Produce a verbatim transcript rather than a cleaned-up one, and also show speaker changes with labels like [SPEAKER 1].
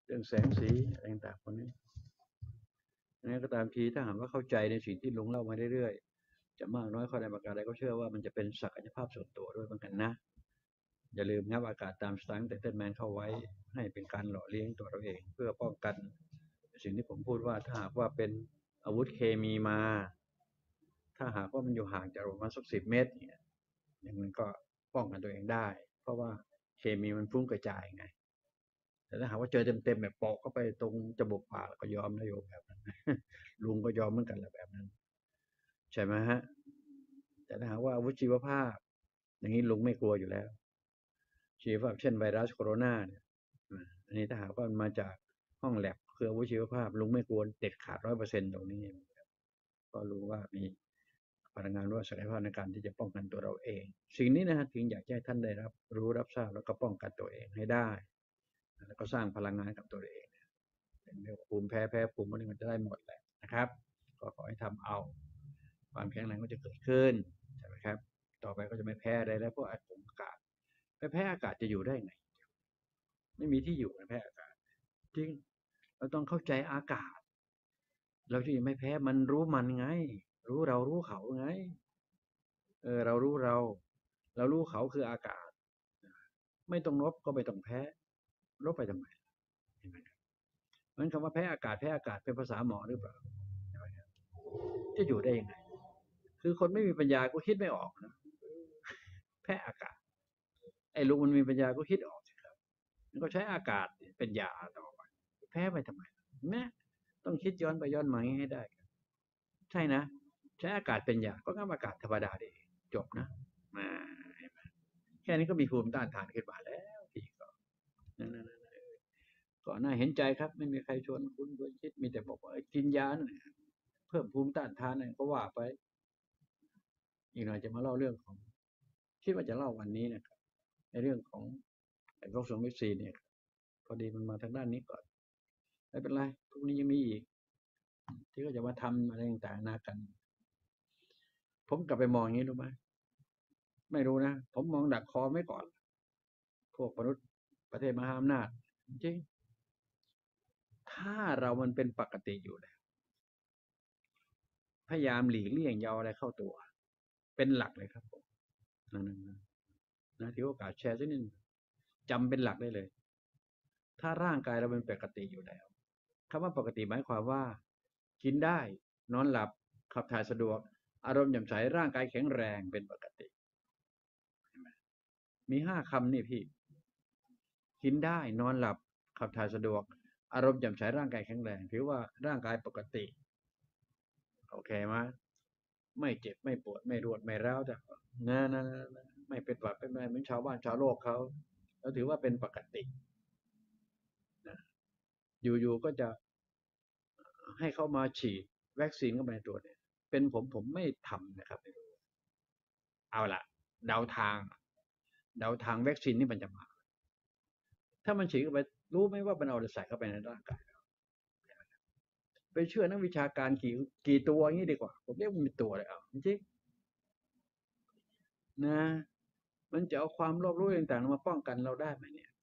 [SPEAKER 1] เรื่องแสงสีอะไรต่างๆพวกนี้นั้นก็ตามทีถ้าหากว่าเข้าใจในสิ่งที่ลุงเล่ามาเรื่อยๆจะมากน้อยข้อใดประการใดก็เชื่อว่ามันจะเป็นศักยภาพส่วนตัวด้วยเหมือนกันนะอย่าลืมงับอากาศตามสไตล์แต่เต้นแมนเข้าไว้ให้เป็นการหล่อเลี้ยงตัวเราเองเพื่อป้องกันสิ่งที่ผมพูดว่าถ้าหากว่าเป็นอาวุธเคมีมาถ้าหากว่ามันอยู่ห่างจากประมาณสักสิบเมตรเนี่ยอย่างนั้นก็ป้องกันตัวเองได้เพราะว่าเคมีมันฟุ้งกระจายไงแต่ถ้าหากว่าเจอเต็มๆแบบปอกเข้าไปตรงจมูกปากก็ยอมนะโยมแบบนั้นลุงก็ยอมเหมือนกันแหละแบบนั้นใช่ไหมฮะแต่ถ้าหากว่าอาวุธชีวภาพอย่างนี้ลุงไม่กลัวอยู่แล้วชีวภาพเช่นไวรัสโคโรนาเนี่ยอันนี้ถ้าหากว่ามันมาจากห้องแลบคืออาวุธชีวภาพลุงไม่กลัวเด็ดขาดร้อยเปอร์เซ็นต์ตรงนี้ก็รู้ว่ามีพลังงานว่าศักยภาพในการที่จะป้องกันตัวเราเองสิ่งนี้นะฮะถึงอยากให้ท่านได้รับรู้รับทราบแล้วก็ป้องกันตัวเองให้ได้แล้วก็สร้างพลังงานกับตัวเองเป็นเรื่องภูมิแพ้แพ้ภูมิมันจะได้หมดแหละนะครับก็ขอให้ทำเอาความแข็งแรงก็จะเกิดขึ้นใช่ไหมครับต่อไปก็จะไม่แพ้อะไรแล้วเพราะอากาศไปแพ้อากาศจะอยู่ได้ไงไม่มีที่อยู่ในแพ้อากาศจริงเราต้องเข้าใจอากาศเราจะไม่แพ้มันรู้มันไงรู้เรารู้เขาไงเออเรารู้เราเรารู้เขาคืออากาศไม่ต้องลบก็ไม่ต้องแพ้ลบไปทำไมเห็นไหมครับมันคำว่าแพ้อากาศแพ้อากาศเป็นภาษาหมอหรือเปล่าจะอยู่ได้ยังไงคือคนไม่มีปัญญาก็คิดไม่ออกนะแพ้อากาศไอ้ลุงมันมีปัญญาก็คิดออกสิครับมันก็ใช้อากาศเป็นยาต่อไปแพ้ไปทำไมแม้ต้องคิดย้อนไปย้อนมาให้ได้ใช่นะใช้อากาศเป็นยาก็งั้นอากาศธรรมดาดีจบนะมาแค่นี้ก็มีภูมิต้านทานขึ้นมาแล้วพี่ก็นั่นก็น่าเห็นใจครับไม่มีใครชวนคุณชวนคิดมีแต่บอกว่ากินยาเพิ่มภูมิต้านทานอะไรก็ว่าไปอีกหน่อยจะมาเล่าเรื่องของคิดว่าจะเล่าวันนี้นะครับในเรื่องของไอ้วัคซีนวัคซีนเนี่ยพอดีมันมาทางด้านนี้ก่อนไม่เป็นไรพรุ่งนี้ยังมีอีกที่ก็จะมาทำอะไรต่างๆนากันผมกลับไปมองอย่างนี้รู้ไหมไม่รู้นะผมมองดักคอไม่ก่อนพวกมนุษย์ประเทศมหาอำนาจจริงถ้าเรามันเป็นปกติอยู่แล้วพยายามหลีกเลี่ยงยาอะไรเข้าตัวเป็นหลักเลยครับผมนั่นนะถือโอกาสแชร์สักนิดจำเป็นหลักได้เลยถ้าร่างกายเราเป็นปกติอยู่แล้วคำว่าปกติหมายความว่ากินได้นอนหลับขับถ่ายสะดวกอารมณ์แจ่มใสร่างกายแข็งแรงเป็นปกติมีห้าคำนี่พี่กินได้นอนหลับขับถ่ายสะดวกอารมณ์แจ่มใสร่างกายแข็งแรงถือว่าร่างกายปกติโอเคไหมไม่เจ็บไม่ปวดไม่รวดไม่ร้าวแต่นะนะไม่เป็นหวัดเป็นอะไรเหมือนชาวบ้านชาวโลกเขาเราถือว่าเป็นปกตินะอยู่ๆก็จะให้เขามาฉีดวัคซีนเข้าไปในตัวเนี่ยเป็นผมผมไม่ทำนะครับเอาละเดาทางเดาทางวัคซีนนี่มันจะมาถ้ามันฉีดเข้าไปรู้ไหมว่ามันเอาอะไรใส่เข้าไปในร่างกายไปเชื่อนักวิชาการกี่กี่ตัวอย่างนี้ดีกว่าผมเรียกมันเป็นตัวเลยอ่ะจริงนะมันจะเอาความรอบรู้ต่างๆมาป้องกันเราได้ไหมเนี่ย